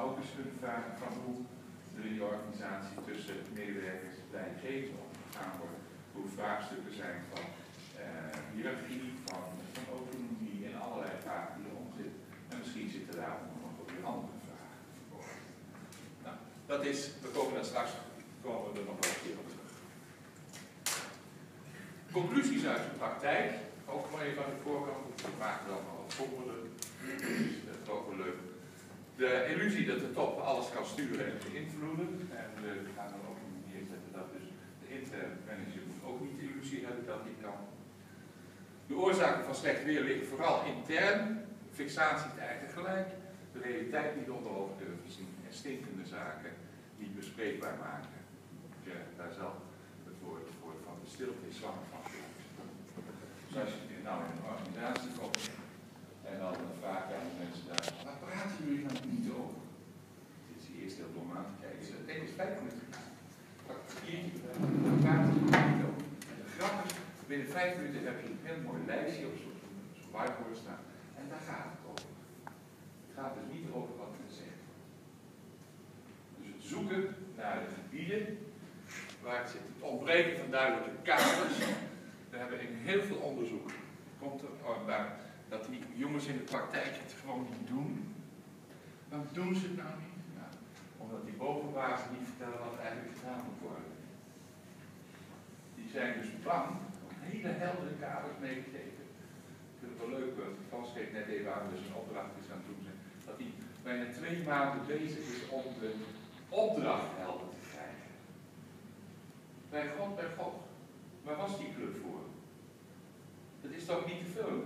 maar ook eens kunnen vragen van hoe er in de organisatie tussen medewerkers en leidinggevenden omgegaan wordt. Hoe vraagstukken zijn van hiërarchie, van autonomie en allerlei vragen die erom zitten. En misschien zitten daar nog ook weer andere vragen voor. Nou, dat is, we komen daar straks komen we er nog wel een keer op terug. Conclusies uit de praktijk, ook maar even aan de voorkant, we maken dan maar wat voorbeelden. Dat is ook wel leuk. De illusie dat de top alles kan sturen en beïnvloeden. En we gaan dan ook neerzetten dat dus de interne manager moet ook niet de illusie hebben dat hij kan. De oorzaken van slecht weer liggen vooral intern, fixatie te eigen gelijk, de realiteit niet onder ogen durven zien en stinkende zaken niet bespreekbaar maken. Ja, daar zal het woord van de stilte is zwanger van. Dus als je nou in een organisatie komt en dan vraag je aan de mensen daar, waar praten jullie nou niet over? Dit is eerst heel dom aan te kijken. Het ene is 5 minuten. Pak een papiertje, daar praten jullie niet over. En de grap is, binnen 5 minuten heb je een heel mooi lijstje op zo'n whiteboard staan. En daar gaat het over. Het gaat dus niet over wat men zegt. Dus het zoeken naar de gebieden waar het zit. Het ontbreken van duidelijke kaders. We hebben in heel veel onderzoek komt er naar dat die jongens in de praktijk het gewoon niet doen. Waarom doen ze het nou niet? Nou, omdat die bovenbazen niet vertellen wat er eigenlijk gedaan moet worden. Die zijn dus bang om hele heldere kaders mee te geven. Ik vind het wel leuk, Frans geeft net even aan, dus een opdracht is aan het doen zijn, dat hij bijna 2 maanden bezig is om de opdracht helder te krijgen. Bij God. Waar was die club voor? Dat is toch niet te vullen?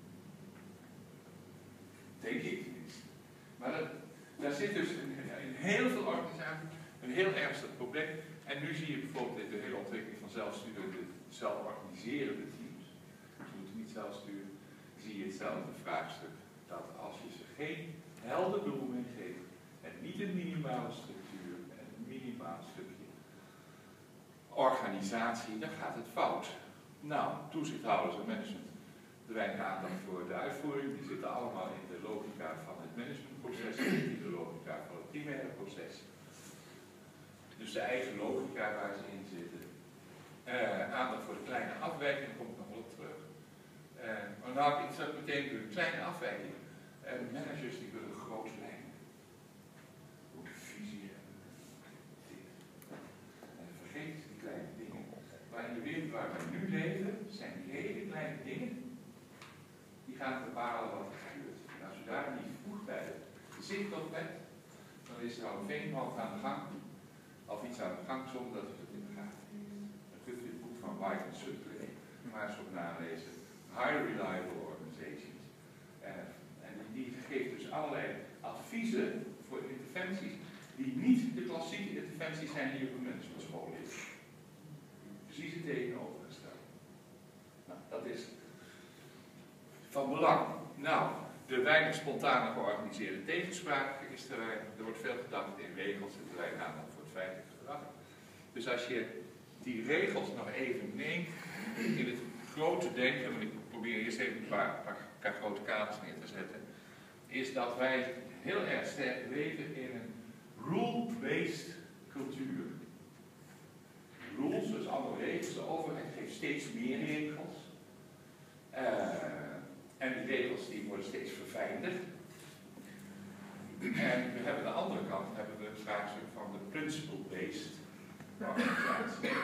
Denk ik niet. Maar daar zit dus in heel veel organisaties een heel ernstig probleem. En nu zie je bijvoorbeeld in de hele ontwikkeling van zelfsturende, zelforganiserende teams. Ze moeten niet zelf sturen. Zie je hetzelfde vraagstuk. Dat als je ze geen helder doel meegeeft en niet een minimale structuur en een minimaal stukje organisatie, dan gaat het fout. Nou, toezichthouders en management, te weinig aandacht voor de uitvoering. Die zitten allemaal in de logica van het managementproces, niet in de logica van het primaire proces. Dus de eigen logica waar ze in zitten. Aandacht voor de kleine afwijking, daar kom ik nog wel op terug. Maar nou, ik zou meteen doen, kleine afwijking. Managers die willen grote lijnen. Ook een visie hebben. En vergeet die kleine dingen. Maar in de wereld waar wij nu leven, zijn die hele kleine dingen, die gaan bepalen wat er gebeurt. En als u daar niet vroeg bij de zicht op bent, dan is er al een veenhand aan de gang, of iets aan de gang zonder dat u het in de gaten heeft. Dan kunt u het boek van White en Sutcliffe maar eens op nalezen. High Reliable Organizations. En die geeft dus allerlei adviezen voor interventies die niet de klassieke interventies zijn die op een managementschool liggen. Precies het tegenovergestelde. Nou, dat is van belang. Nou, de weinig spontane georganiseerde tegenspraak is te weinig. Er wordt veel gedacht in regels en te weinig aandacht voor het feitelijk gedrag. Dus als je die regels nog even neemt in het grote denken, want ik probeer eerst even een paar grote kaders neer te zetten, is dat wij heel erg sterk leven in een rule-based cultuur. Rules, dus andere regels, de overheid geeft steeds meer regels. En die regels die worden steeds verfijnder. En we hebben aan de andere kant hebben we het vraagstuk van de principle-based organisatie.